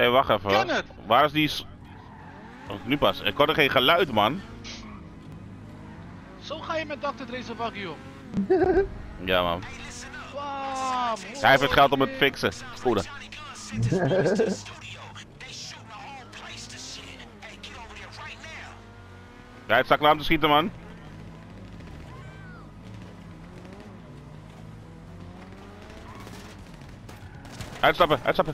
Hé, wacht even. Ken het. Waar is die... Oh, nu pas. Ik hoorde geen geluid, man. Zo ga je met Dr. Dre's waggie om. Ja, man. Bam, Hij heeft het geld om het te fixen. Spoedig. Hij staat klaar om te schieten, man. Uitstappen, uitstappen.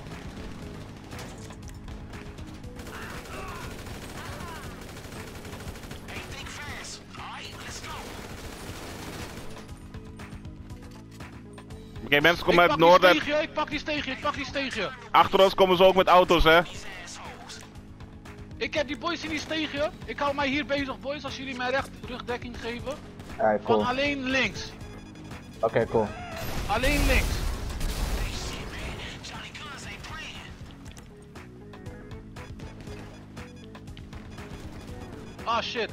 Oké, mensen komen uit het noorden. Ik pak die steegje. Achter ons komen ze ook met auto's, hè. Ik heb die boys in die steegje. Ik hou mij hier bezig, boys, als jullie mij rugdekking geven. Alright, cool. Van alleen links. Oké, cool. Alleen links. Ah, shit.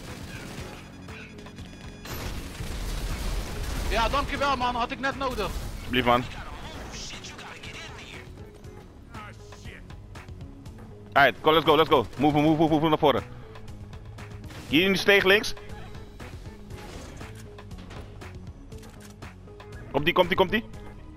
Ja, dankjewel, man. Had ik net nodig. Alsjeblieft, man. Alright, let's go. Move naar voren. Hier in die steeg links. Komt die.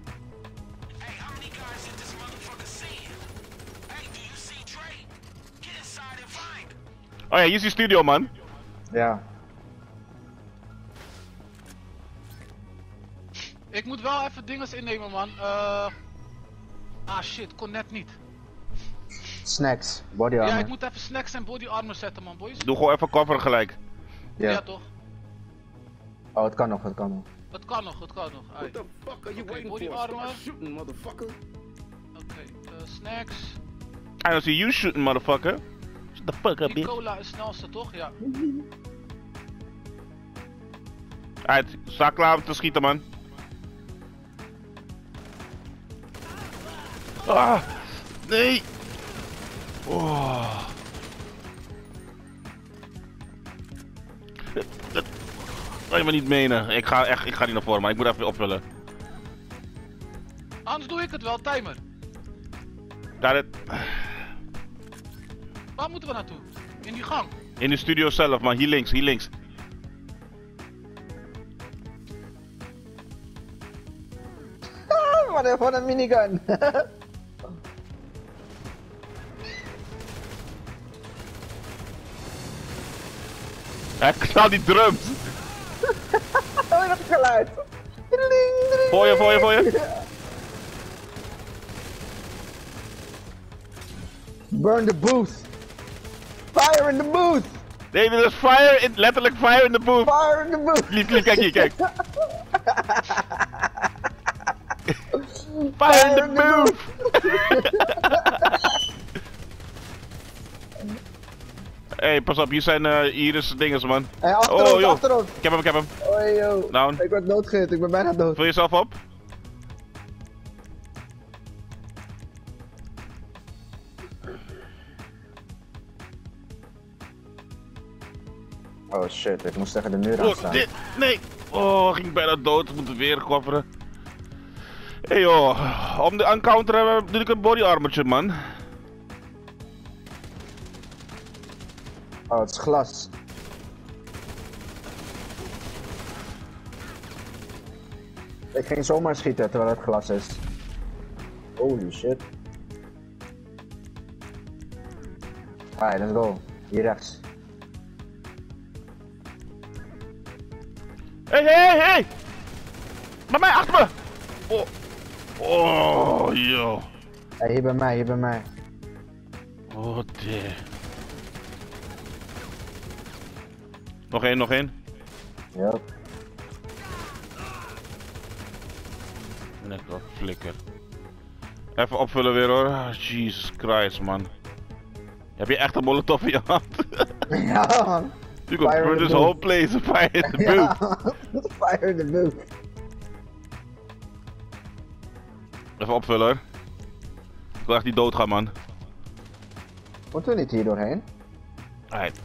Oh ja, hier is die studio, man. Ja. Ik moet wel even dinges innemen, man. Ah, shit. Kon net niet. Snacks, body armor. Ja, ik moet even snacks en body armor zetten, man, boys. Doe gewoon even cover gelijk. Ja, toch? Oh, het kan nog. Het kan nog. What the fuck are you waiting body for? armor. Start shooting, motherfucker. Oké, snacks. I don't see you shooting, motherfucker. Shut the fuck up, Die bitch. cola is snelste, toch? Ja. Alright, sta klaar om te schieten, man. Ah, nee. Oh. Dat kan je me niet menen. Ik ga niet naar voren, maar ik moet even opvullen. Anders doe ik het wel, timer. Got it. Waar moeten we naartoe? In die gang. In de studio zelf, man. Hier links. Wat een minigun. Hij knalt die drums. Oh, dat geluid. Voor je. Burn the booth. Fire in the booth. Nee, er is fire, letterlijk fire in the booth. Fire in the booth. Lief, kijk hier, kijk. Fire in the booth. Hey, pas op, hier is dinges, man. Hey, achter Oh, ons, joh. achter ons. Ik heb hem. Oh, yo. Down. Ik word doodgehit, ik ben bijna dood. Vul jezelf op. Oh shit, ik moest tegen de muur aan staan. Nee. Oh, ging bijna dood. We moeten weer kofferen. Hey joh, om de encounter doe ik een body armortje, man. Oh, het is glas. Ik ging zomaar schieten terwijl het glas is. Holy shit. Alright, let's go. Hier rechts. Hey! Bij mij, achter me! Oh, joh. Hey, hier bij mij. Oh, dear. Nog één. Yup. Lekker flikker. Even opvullen weer hoor. Jesus Christ, man. Heb je echt een molotov in je hand? Ja, man. You could burn this whole place. Fire in the booth. Ja, fire in the booth. Even opvullen hoor. Ik wil echt niet doodgaan, man. Moeten we niet hier doorheen? Alright.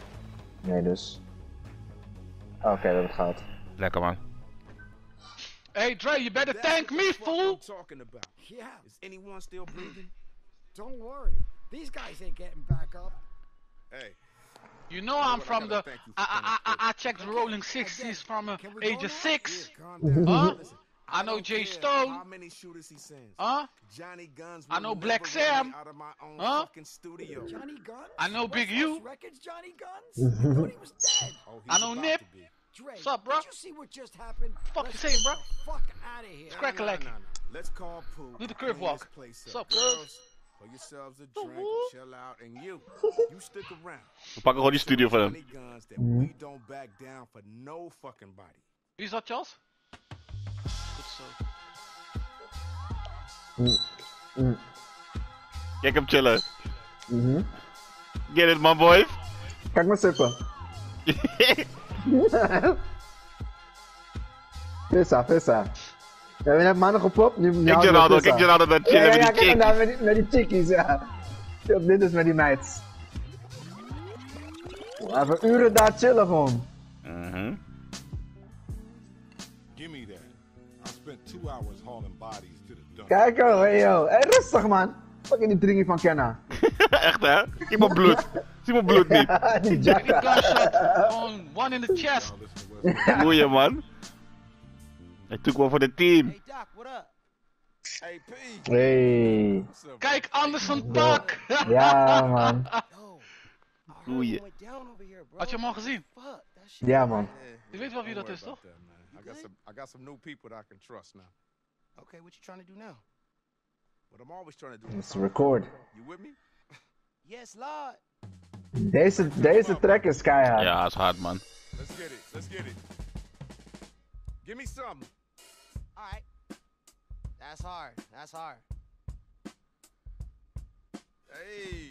Nee, dus. Oké, dat hebben we het gehad. Lekker, man. Hey Dre, you better That's thank me, what fool! I'm talking about. Yeah, Is anyone still breathing? don't worry. These guys ain't getting back up. Hey. You know I'm what, I from gotta the. thank you for coming I checked the Rolling 60s from Can we go age of now? 6. Calm down. Huh? Listen, I know don't Jay care Stone. How many shooters he sends? Huh? Johnny Guns I will know never Black run Sam. me out of my own Huh? fucking studio. Johnny Guns? I know Big West U. Coast Records, Johnny Guns? I thought he was dead. Oh, I he's know about Nip. to be. Dre, What's up, bro? did you see what just happened? Fuck Let's you saying, get bro? the fuck out of here. Crack a leg. Nah. Let's call Pooh. Do the crib clean walk. this place What's up. up, cuz? Girls, pour yourselves a drink, Woo. chill out, and you stick around. We pakken gewoon die studio van hem. Johnny Guns that we don't back down for no fucking body. Wie is dat, Charles? Goed zo. Kijk hem chillen. Get it, man, boys. Kijk maar sippen. Vissa. We hebben net mannen gepopt, nu Kijk Geraldo daar chillen met die kijk chick. daar met die chickies, ja. Dit is met die meids. Even uren daar chillen gewoon. Give me that. I spent 2 hours hauling bodies to the dump. Kijk oh, hey yo. Hey, rustig man. Fucking die dringie van Kenna. Echt hè? Kijk mijn bloed. Zie mijn bloed niet. Die Die jacka. gunshot, gewoon one in the chest. Now listen to what's Goeie man. Hij took wel voor de team. Hey, Doc, what up? Hey, P. Hey. What's up, Kijk, Anderson Park. Ja man. Yo, I heard Goeie. it went down over here, bro. Had je hem al gezien? Fuck, that shit. Ja man. Je weet wel wie Don't dat is, worry toch? about that, man. I got some new people that I can trust now. Okay, what you trying to do now? What I'm always trying to do Let's record. You with me? Yes, Lord. Deze track is keihard. Ja, is hard man. Let's get it. Let's get it. Give me something. All right. That's hard. That's hard. Hey.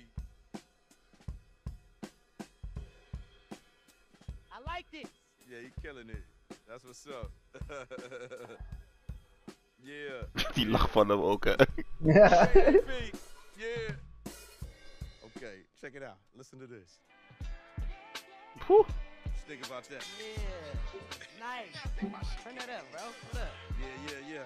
I like this. Yeah, you killing it. That's what's up. Yeah. Die lach van hem ook hè. Ja. Hey, P. Yeah. Okay, check it out. Listen to this. Poeh. Just think about that. Yeah. Nice. Turn that up, bro. What up? Yeah.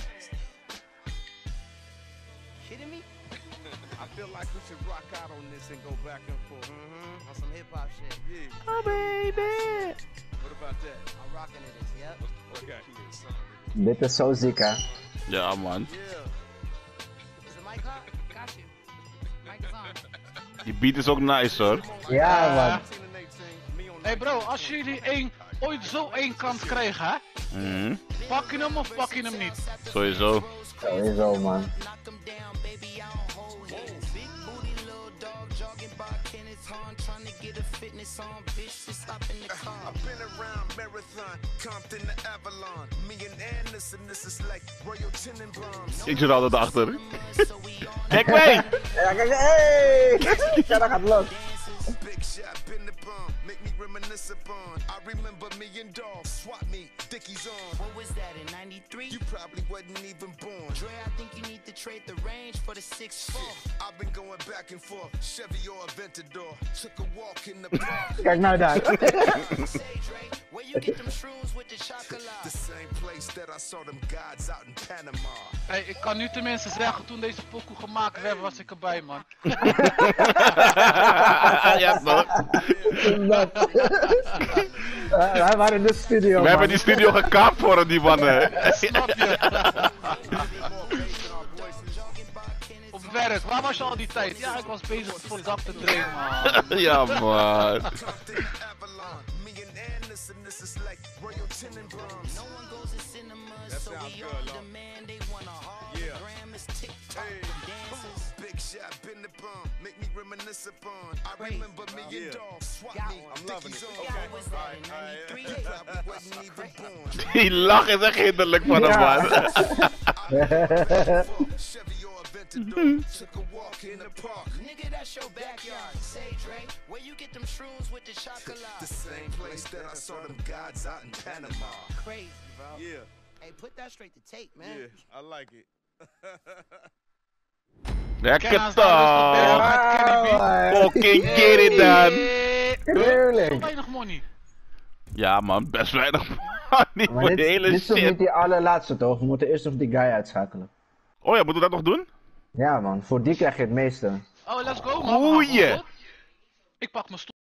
Kidding me? I feel like we should rock out on this and go back and forth. On some hip hop shit. Yeah. Oh baby. What about that? I'm rocking to this, yep. Okay. Dit is zo ziek hè. Ja man. Yeah. Is the mic hot? Got you. Mic is on. Die beat is ook nice hoor. Ja man. 18 and 18, me on Hey bro, als jullie ooit zo één kans krijgen, hè? Pak je hem of pak je hem niet? Sowieso. Sowieso man. I've been around Marathon, Compton to Avalon. Me and Anderson, this is like Royal Tenenbaums. Ik zit altijd achter. Kijk mee! Ja kijk, hey! Ja, dat gaat los. Big shot, been the bomb, make me reminisce upon. I remember me and Dog, swap me, Dickies on. What was that in 93? You probably wasn't even born. Dre, I think you need to trade the range for the 6'4". I've been going back and forth, Chevy or Aventador. Took a walk in the park. Kijk nou daar. Say, Dre, where you get them shrooms with the chocolate? The same place that I saw them gods out in Panama. Hey, ik kan nu tenminste zeggen, toen deze pokoe gemaakt werd, was ik erbij, man. Ja toch? Wij waren in de studio We man. hebben die studio gekaapt voor die mannen. Snap je? Op werk, waar was je al die tijd? Ja, ik was bezig voor Dap te trainen, man. Ja man. Compton Avalon, me and Anderson, this is like Royal Tenenbaums. No one goes to cinemas, so we on demand. They want a hologram, it's TikTok dances. Big shot, been the bomb, make me reminisce upon. I remember me and Dog, swap me, I'm Dickies on. What was that in 93? You probably wasn't even born. Die lach is echt hinderlijk van hem man. Chevy or Aventador, took a walk in the park. Nigga, that's your backyard. Say, Dre, where you get them shrooms with the chocolate? The same place that I saw them gods out in Panama. Crazy, bro. Yeah, Hey, put that straight to tape, man. yeah, I like it. Lekker Ken ons nou rustig toch? bezig met Kenny B. Fucking get it dan. Zo Tuurlijk. weinig money. Ja man, best weinig. Niet Maar voor de dit hele is toch shit. niet die allerlaatste toch? We moeten eerst nog die guy uitschakelen. Oh ja, moeten we dat nog doen? Ja man, voor die krijg je het meeste. Oh, let's go man. Goeie. Ik pak mijn stoel.